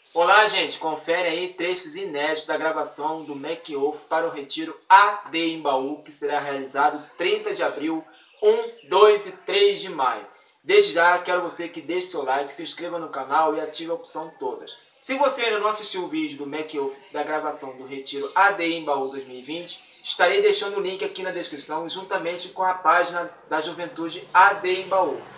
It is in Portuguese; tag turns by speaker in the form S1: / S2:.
S1: Olá, gente, confere aí trechos inéditos da gravação do Make-Off para o Retiro AD Embaú, que será realizado 30 de abril, 1, 2 e 3 de maio. Desde já, quero você que deixe seu like, se inscreva no canal e ative a opção todas. Se você ainda não assistiu o vídeo do Make-Off da gravação do Retiro AD Embaú 2020, estarei deixando o link aqui na descrição, juntamente com a página da Juventude AD Embaú.